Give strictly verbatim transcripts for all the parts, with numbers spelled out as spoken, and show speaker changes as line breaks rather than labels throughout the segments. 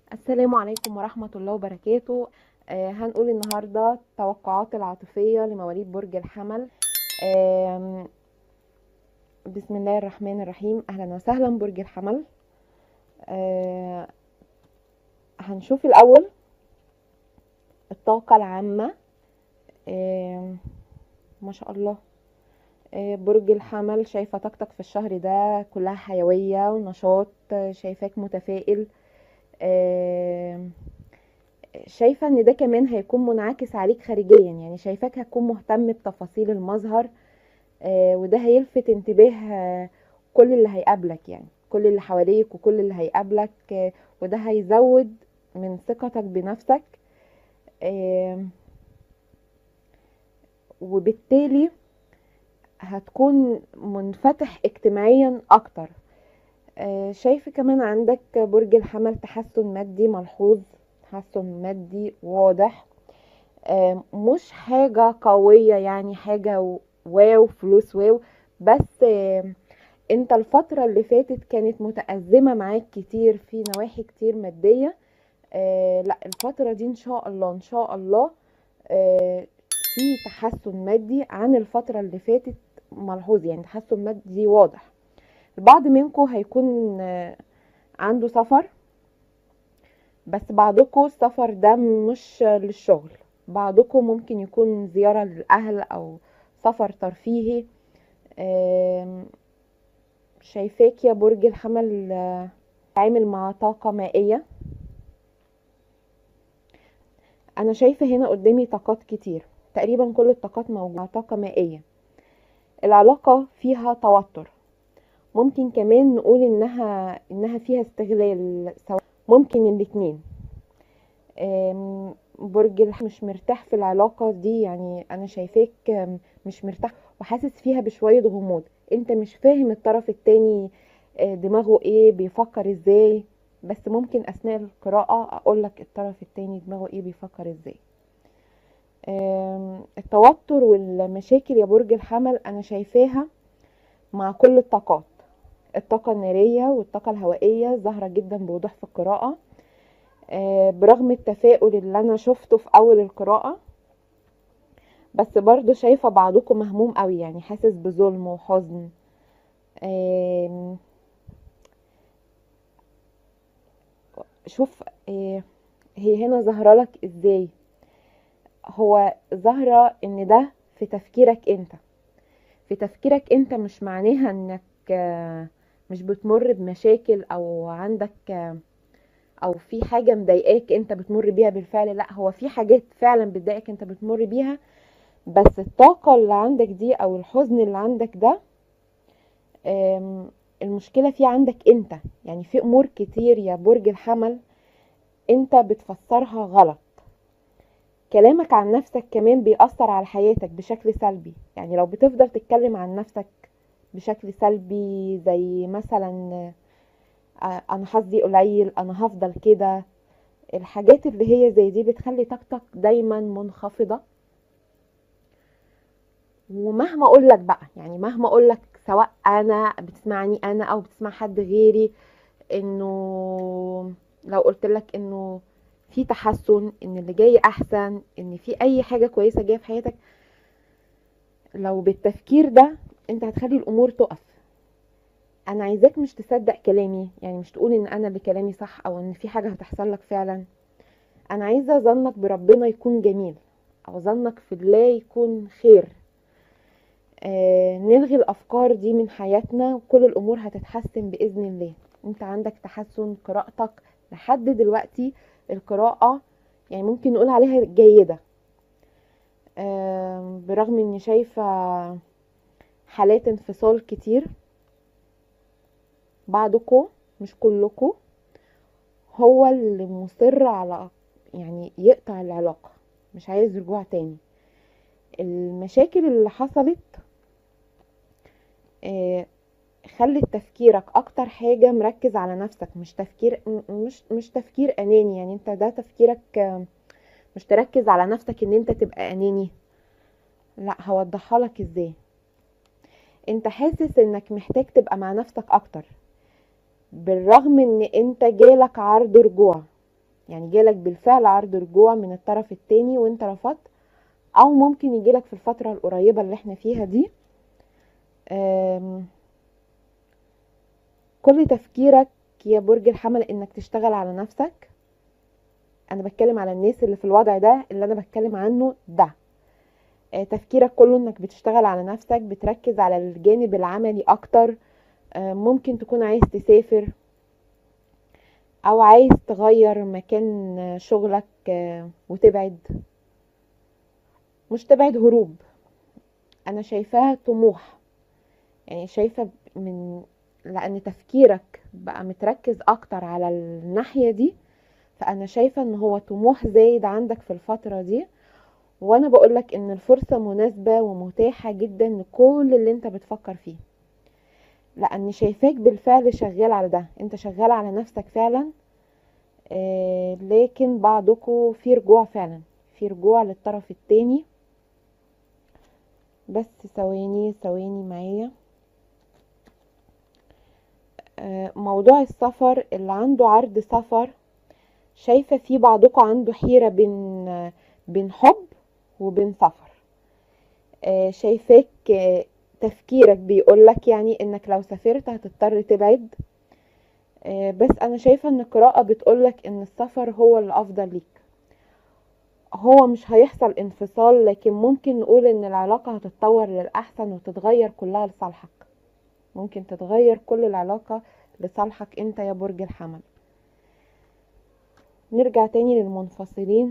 السلام عليكم ورحمة الله وبركاته. آه هنقول النهاردة التوقعات العاطفية لمواليد برج الحمل. آه بسم الله الرحمن الرحيم. أهلا وسهلا برج الحمل. آه هنشوف الأول الطاقة العامة. آه ما شاء الله. آه برج الحمل، شايفة طاقتك في الشهر ده كلها حيوية ونشاط. آه، شايفاك متفائل. آه شايفة ان ده كمان هيكون منعكس عليك خارجيا، يعني شايفاك هتكون مهتم بتفاصيل المظهر. آه وده هيلفت انتباه آه كل اللي هيقابلك، يعني كل اللي حواليك وكل اللي هيقابلك. آه وده هيزود من ثقتك بنفسك. آه وبالتالي هتكون منفتح اجتماعيا اكتر. آه شايف كمان عندك برج الحمل تحسن مادي ملحوظ، تحسن مادي واضح. آه مش حاجة قوية، يعني حاجة واو فلوس واو، بس آه انت الفترة اللي فاتت كانت متأزمة معاك كتير في نواحي كتير مادية. آه لا، الفترة دي ان شاء الله ان شاء الله آه في تحسن مادي عن الفترة اللي فاتت ملحوظ، يعني تحسن مادي واضح. البعض منكم هيكون آه عنده سفر، بس بعضكم السفر ده مش للشغل، بعضكم ممكن يكون زيارة للأهل أو سفر ترفيهي. آم، شايفاك يا برج الحمل آه، تعامل مع طاقة مائية. أنا شايفة هنا قدامي طاقات كتير، تقريبا كل الطاقات موجودة. طاقة مائية، العلاقة فيها توتر، ممكن كمان نقول إنها إنها فيها استغلال، سواء ممكن الاتنين. آم، برج الح- مش مرتاح في العلاقة دي، يعني أنا شايفاك آم، مش مرتاح وحاسس فيها بشوية غموض. انت مش فاهم الطرف التاني آه، دماغه ايه، بيفكر ازاي. بس ممكن اثناء القراءة اقولك الطرف التاني دماغه ايه، بيفكر ازاي. آم، التوتر والمشاكل يا برج الحمل انا شايفاها مع كل الطاقات. الطاقة النارية والطاقة الهوائية ظاهرة جدا بوضوح في القراءة. آه، برغم التفاؤل اللي انا شفته في اول القراءة، بس برضو شايفة بعضكم مهموم قوي، يعني حاسس بظلم وحزن. آم، شوف، آه، هي هنا ظاهرة لك ازاي. هو ظاهرة ان ده في تفكيرك انت، في تفكيرك انت، مش معناها انك آه، مش بتمر بمشاكل او عندك آه، او في حاجة مضايقاك انت بتمر بيها بالفعل. لا، هو في حاجات فعلا بتضايقك انت بتمر بيها، بس الطاقة اللي عندك دي او الحزن اللي عندك ده آم، المشكلة فيه عندك انت. يعني في امور كتير يا برج الحمل انت بتفسرها غلط. كلامك عن نفسك كمان بيأثر على حياتك بشكل سلبي، يعني لو بتفضل تتكلم عن نفسك بشكل سلبي، زي مثلا آه، انا حظي قليل، انا هفضل كده. الحاجات اللي هي زي دي بتخلي طاقتك دايما منخفضة. ومهما اقول لك بقى، يعني مهما اقول لك، سواء انا بتسمعني انا او بتسمع حد غيري، انه لو قلت لك انه في تحسن، ان اللي جاي احسن، ان في اي حاجة كويسة جاية في حياتك، لو بالتفكير ده انت هتخلي الامور تقف. انا عايزاك مش تصدق كلامي، يعني مش تقول ان انا اللي كلامي صح او ان في حاجة هتحصل لك فعلا. انا عايزة ظنك بربنا يكون جميل، او ظنك في الله يكون خير. آه نلغي الافكار دي من حياتنا وكل الامور هتتحسن باذن الله. انت عندك تحسن، قراءتك لحد دلوقتي القراءة يعني ممكن نقول عليها جيدة. آه برغم اني شايفة حالات انفصال كتير، بعضكم مش كلكم هو اللي مصر على يعني يقطع العلاقة، مش عايز رجوع تاني. المشاكل اللي حصلت آه، خلت تفكيرك اكتر حاجة مركز على نفسك، مش تفكير م- مش مش تفكير اناني. يعني انت ده تفكيرك آه، مش تركز على نفسك ان انت تبقى اناني. لا، هوضحها لك ازاي. انت حاسس انك محتاج تبقى مع نفسك اكتر، بالرغم ان انت جالك عرض رجوع. يعني جالك بالفعل عرض رجوع من الطرف التاني وانت رفضت، او ممكن يجيلك في الفترة القريبة اللي احنا فيها دي. كل تفكيرك يا برج الحمل انك تشتغل على نفسك. انا بتكلم على الناس اللي في الوضع ده اللي انا بتكلم عنه ده. تفكيرك كله انك بتشتغل على نفسك، بتركز على الجانب العملي اكتر. ممكن تكون عايز تسافر او عايز تغير مكان شغلك وتبعد. مش تبعد هروب، انا شايفاها طموح. يعني شايفة من لان تفكيرك بقى متركز اكتر على الناحية دي، فانا شايفة ان هو طموح زايد عندك في الفترة دي. وانا بقولك ان الفرصة مناسبة ومتاحة جدا لكل اللي انت بتفكر فيه، لاني شايفاك بالفعل شغال على ده. انت شغال على نفسك فعلا. آه لكن بعضكم في رجوع فعلا، في رجوع للطرف التاني. بس ثواني ثواني معايا. آه موضوع السفر، اللي عنده عرض سفر، شايفة في بعضكم عنده حيرة بين آه بين حب وبين سفر. آه شايفاك آه تفكيرك بيقولك يعني انك لو سافرت هتضطر تبعد. آه بس انا شايفة ان القراءة بتقولك ان السفر هو الافضل ليك. هو مش هيحصل انفصال، لكن ممكن نقول ان العلاقة هتتطور للأحسن وتتغير كلها لصالحك. ممكن تتغير كل العلاقة لصالحك انت يا برج الحمل. نرجع تاني للمنفصلين.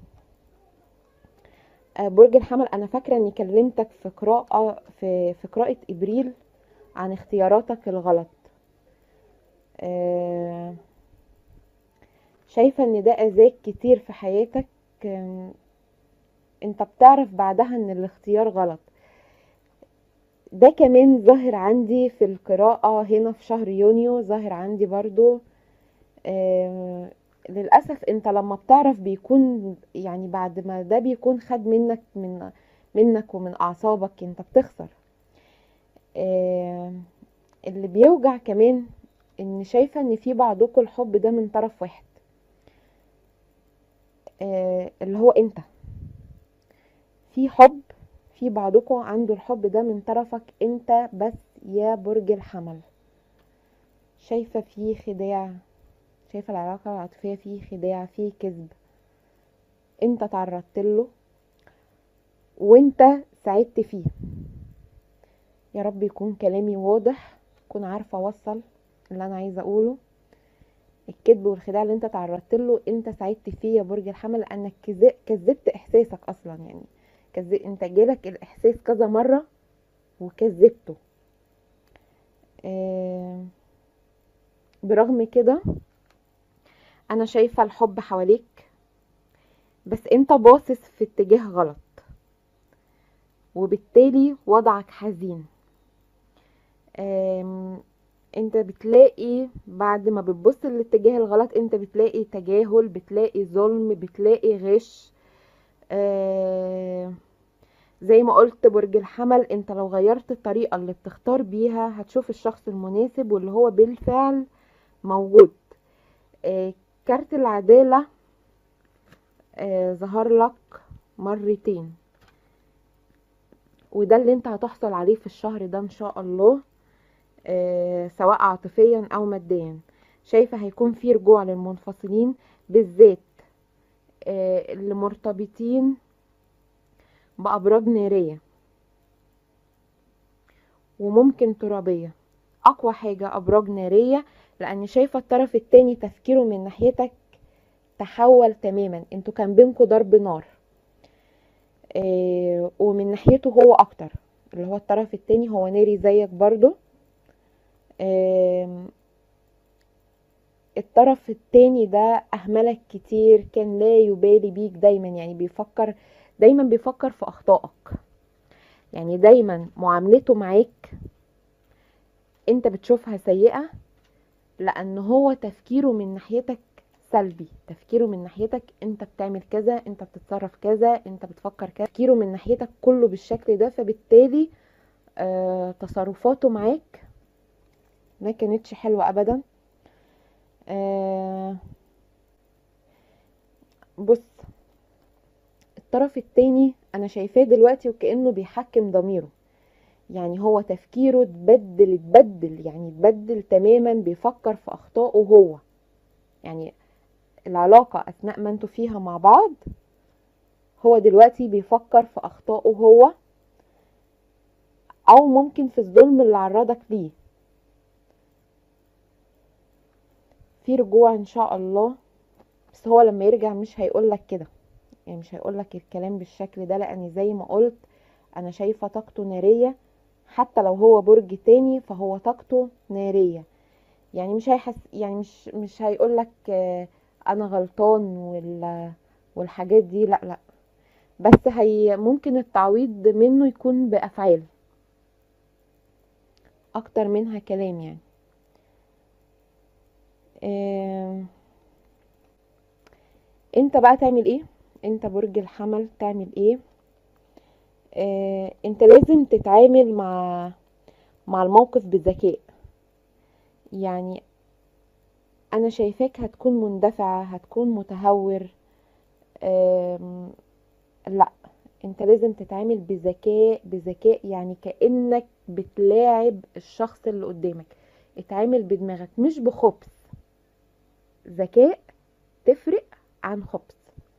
برج الحمل، انا فاكرة اني كلمتك في قراءة في, في قراءة ابريل عن اختياراتك الغلط. شايفة ان ده اذاك كتير في حياتك. انت بتعرف بعدها ان الاختيار غلط. ده كمان ظاهر عندي في القراءة هنا في شهر يونيو، ظاهر عندي برضو. آه للأسف انت لما بتعرف بيكون يعني بعد ما ده بيكون خد منك من منك ومن أعصابك، انت بتخسر. آه اللي بيوجع كمان ان شايفة ان في بعضكم الحب ده من طرف واحد، آه اللي هو انت. في حب، في بعضكم عنده الحب ده من طرفك انت بس يا برج الحمل. شايفة فيه خداع، شايفة العلاقة العاطفية فيه خداع، فيه كذب. انت تعرضت له وانت ساعدت فيه. يا رب يكون كلامي واضح، اكون عارفة اوصل اللي انا عايزة اقوله. الكذب والخداع اللي انت تعرضت له انت ساعدت فيه يا برج الحمل، لانك كذبت احساسك اصلا. يعني كذب، انت جالك الاحساس كذا مرة وكذبته. آه برغم كده انا شايفة الحب حواليك، بس انت باصص في اتجاه غلط، وبالتالي وضعك حزين. انت بتلاقي بعد ما بتبص للاتجاه الغلط انت بتلاقي تجاهل، بتلاقي ظلم، بتلاقي غش. زي ما قلت برج الحمل، انت لو غيرت الطريقة اللي بتختار بيها هتشوف الشخص المناسب واللي هو بالفعل موجود. كارت العدالة ظهر لك مرتين، وده اللي انت هتحصل عليه في الشهر ده ان شاء الله. آه سواء عاطفيا او ماديا. شايفة هيكون في رجوع للمنفصلين، بالذات آه اللي مرتبطين بأبراج نارية وممكن ترابية. اقوى حاجة ابراج نارية، لان شايفة الطرف التاني تفكيره من ناحيتك تحول تماما. انتوا كان بينكوا ضرب نار، آه ومن ناحيته هو اكتر، اللي هو الطرف التاني هو ناري زيك برضو. آه الطرف التاني ده اهملك كتير، كان لا يبالي بيك دايما. يعني بيفكر دايما بيفكر في اخطائك. يعني دايما معاملته معاك انت بتشوفها سيئة، لان هو تفكيره من ناحيتك سلبي. تفكيره من ناحيتك انت بتعمل كذا، انت بتتصرف كذا، انت بتفكر كذا. تفكيره من ناحيتك كله بالشكل ده، فبالتالي آه تصرفاته معاك ما كانتش حلوة ابدا. آه بص، الطرف التاني انا شايفاه دلوقتي وكأنه بيحكم ضميره، يعني هو تفكيره اتبدل اتبدل يعني اتبدل تماما، بيفكر في اخطائه هو. يعني العلاقة اثناء ما انتوا فيها مع بعض، هو دلوقتي بيفكر في اخطائه هو، او ممكن في الظلم اللي عرضك ليه. في رجوع ان شاء الله، بس هو لما يرجع مش هيقولك كده، يعني مش هيقولك الكلام بالشكل ده، لان زي ما قلت انا شايفة طاقته نارية. حتى لو هو برج تاني فهو طاقته نارية. يعني مش هيحس، يعني مش مش هيقولك آه، انا غلطان وال والحاجات دي، لا لا. بس هي ممكن التعويض منه يكون بافعال اكتر منها كلام يعني. آه، انت بقى تعمل ايه؟ انت برج الحمل تعمل ايه؟ آه، انت لازم تتعامل مع مع الموقف بذكاء. يعني انا شايفاك هتكون مندفعة، هتكون متهور. آم، لا، انت لازم تتعامل بذكاء بذكاء، يعني كأنك بتلاعب الشخص اللي قدامك. اتعامل بدماغك مش بخبث. ذكاء تفرق عن خبث.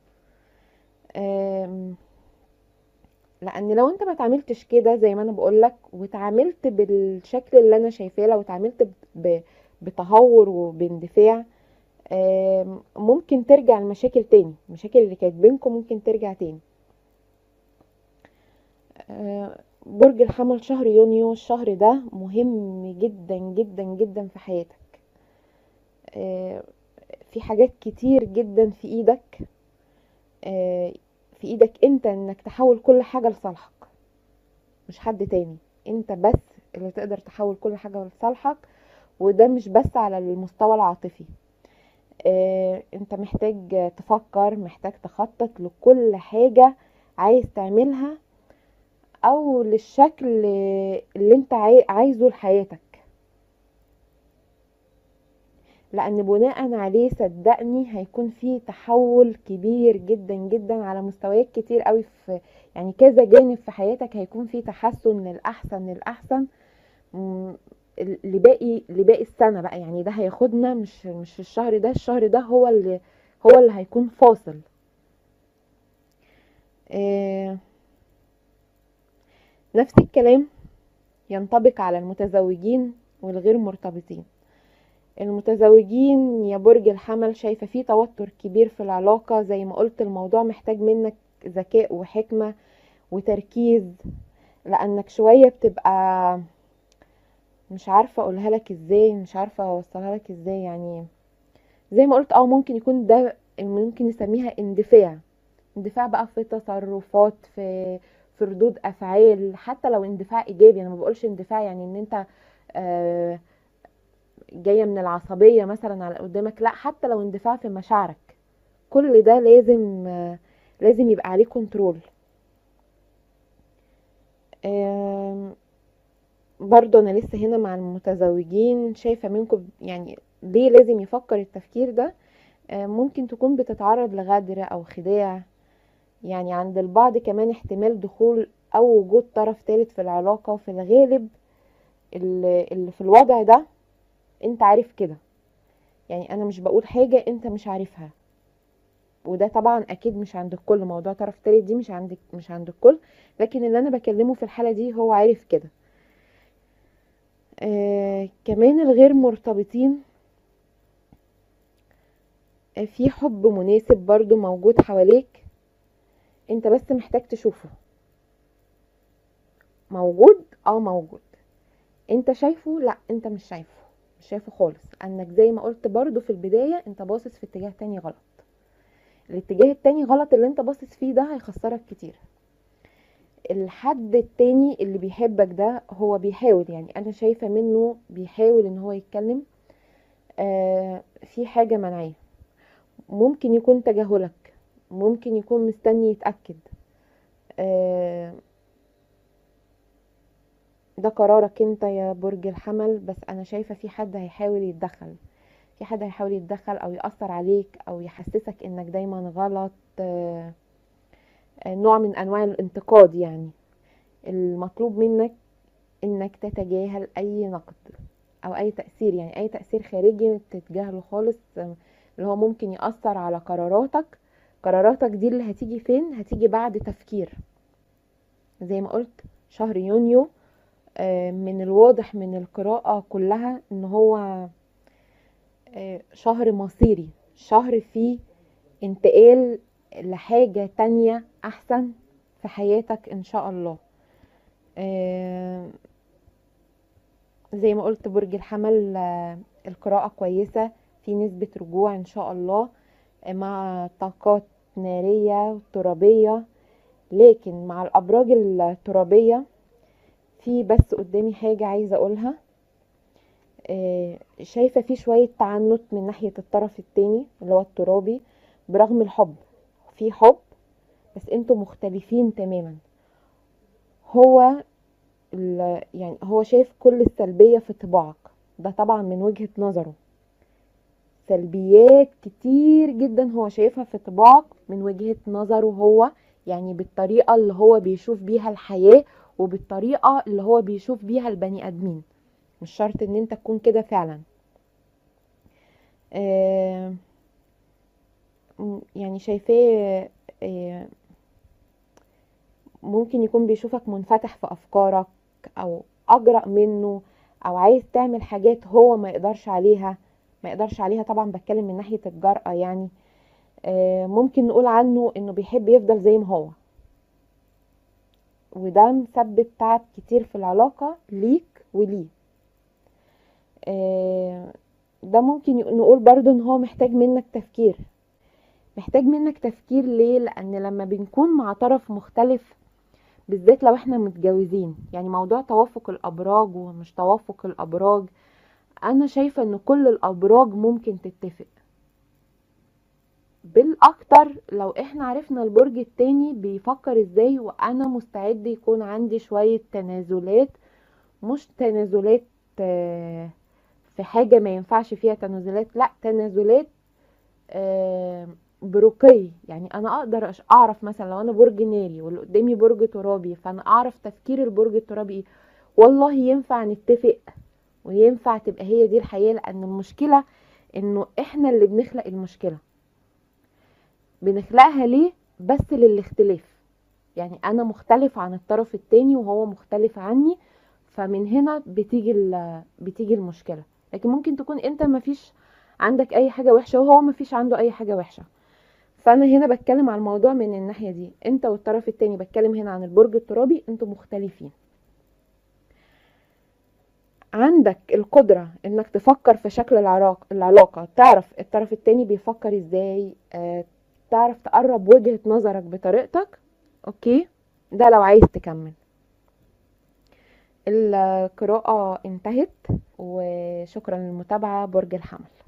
آم، لان لو انت ما تعاملتش كده زي ما انا بقولك، وتعاملت بالشكل اللي انا شايفاه، لو تعاملت ب- بتهور وباندفاع، آم، ممكن ترجع المشاكل تاني. المشاكل اللي كانت بينكم ممكن ترجع تاني. آه، برج الحمل شهر يونيو، الشهر ده مهم جدا جدا جدا في حياتك. آه، في حاجات كتير جدا في ايدك. آه، في ايدك انت انك تحول كل حاجة لصالحك، مش حد تاني. انت بس اللي تقدر تحول كل حاجة لصالحك. وده مش بس على المستوى العاطفي. آه، انت محتاج تفكر، محتاج تخطط لكل حاجة عايز تعملها، او للشكل اللي انت عاي- عايزه لحياتك. لان بناء عليه صدقني هيكون في تحول كبير جدا جدا على مستويات كتير قوي، في يعني كذا جانب في حياتك هيكون في تحسن للاحسن للاحسن. مم، لباقي لباقي السنة بقى، يعني ده هياخدنا مش مش الشهر ده. الشهر ده هو اللي هو اللي هيكون فاصل. آه، نفس الكلام ينطبق على المتزوجين والغير مرتبطين. المتزوجين يا برج الحمل، شايفة فيه توتر كبير في العلاقة. زي ما قلت الموضوع محتاج منك ذكاء وحكمة وتركيز، لأنك شوية بتبقى مش عارفة أقولها لك إزاي، مش عارفة أوصلها لك إزاي. يعني زي ما قلت اه ممكن يكون ده، ممكن نسميها اندفاع. اندفاع بقى في تصرفات، في في ردود أفعال. حتى لو اندفاع إيجابي، أنا ما بقولش اندفاع يعني إن أنت آه جاية من العصبية مثلا على قدامك، لا، حتى لو اندفاع في مشاعرك. كل ده لازم آه، لازم يبقى عليه كنترول. آم، برضو انا لسه هنا مع المتزوجين، شايفة منكم يعني ليه لازم يفكر التفكير ده. آم، ممكن تكون بتتعرض لغدر او خداع. يعني عند البعض كمان احتمال دخول او وجود طرف ثالث في العلاقة. في الغالب اللي اللي في الوضع ده انت عارف كده. يعني انا مش بقول حاجة انت مش عارفها، وده طبعا اكيد مش عند الكل. موضوع طرف تالت دي مش عندك، مش عند الكل. لكن اللي انا بكلمه في الحالة دي هو عارف كده. آه كمان الغير مرتبطين، آه في حب مناسب برضو موجود حواليك. انت بس محتاج تشوفه. موجود، اه موجود. انت شايفه؟ لا، انت مش شايفه. مش شايفه خالص، انك زي ما قلت برضو في البداية انت باصص في اتجاه تاني غلط. الاتجاه التاني غلط اللي انت باصص فيه ده هيخسرك كتير. الحد التاني اللي بيحبك ده هو بيحاول، يعني انا شايفة منه بيحاول ان هو يتكلم. آه في حاجة منعاه. ممكن يكون تجاهلك، ممكن يكون مستني يتأكد. آه ده قرارك انت يا برج الحمل، بس انا شايفة في حد هيحاول يتدخل. في حد هيحاول يتدخل او يأثر عليك او يحسسك انك دايما غلط، آه، آه، نوع من انواع الانتقاد يعني. المطلوب منك انك تتجاهل اي نقد او اي تأثير، يعني اي تأثير خارجي تتجاهله خالص، آه، اللي هو ممكن يأثر على قراراتك. قراراتك دي اللي هتيجي فين؟ هتيجي بعد تفكير. زي ما قلت شهر يونيو آه، من الواضح من القراءة كلها ان هو آه، شهر مصيري، شهر فيه انتقال لحاجة تانية احسن في حياتك ان شاء الله. آه، زي ما قلت برج الحمل آه، القراءة كويسة، في نسبة رجوع ان شاء الله آه، مع طاقات نارية ترابية. لكن مع الابراج الترابية في بس قدامي حاجة عايزة اقولها. آه، شايفة في شوية تعنت من ناحية الطرف التاني اللي هو الترابي، برغم الحب، في حب بس انتوا مختلفين تماما. هو يعني هو شايف كل السلبية في طباعك، ده طبعا من وجهة نظره. سلبيات كتير جدا هو شايفها في طباعك من وجهة نظره هو، يعني بالطريقة اللي هو بيشوف بيها الحياة وبالطريقة اللي هو بيشوف بيها البني ادمين. مش شرط ان انت تكون كده فعلا. آه يعني شايفاه آه ممكن يكون بيشوفك منفتح في افكارك او اجرأ منه، او عايز تعمل حاجات هو ما يقدرش عليها. ما يقدرش عليها طبعا بتكلم من ناحية الجرأة يعني. آه ممكن نقول عنه انه بيحب يفضل زي ما هو، وده مسبب تعب كتير في العلاقة ليك وليه. آه ده ممكن نقول برضو ان هو محتاج منك تفكير. محتاج منك تفكير ليه؟ لان لما بنكون مع طرف مختلف، بالذات لو احنا متجوزين، يعني موضوع توافق الابراج ومش توافق الابراج، انا شايفة ان كل الابراج ممكن تتفق. بالاكتر لو احنا عرفنا البرج التاني بيفكر ازاي، وانا مستعد يكون عندي شوية تنازلات. مش تنازلات آه، في حاجة ما ينفعش فيها تنازلات، لا تنازلات آه، برقي. يعني انا اقدر أش- اعرف مثلا لو انا برج ناري واللي قدامي برج ترابي، فانا اعرف تفكير البرج الترابي ايه. والله ينفع نتفق وينفع تبقى هي دي الحياة. لان المشكلة انه احنا اللي بنخلق المشكلة. بنخلقها ليه؟ بس للاختلاف. يعني انا مختلف عن الطرف التاني وهو مختلف عني، فمن هنا بتيجي بتيجي المشكلة. لكن ممكن تكون انت مفيش عندك اي حاجة وحشة وهو مفيش عنده اي حاجة وحشة. فانا هنا بتكلم عن الموضوع من الناحية دي، انت والطرف التاني. بتكلم هنا عن البرج الترابي، انتوا مختلفين. عندك القدرة انك تفكر في شكل العلاقة, العلاقة تعرف الطرف التاني بيفكر ازاي، اه تعرف تقرب وجهة نظرك بطريقتك. اوكي، ده لو عايز تكمل. القراءة انتهت، وشكرا للمتابعة. برج الحمل.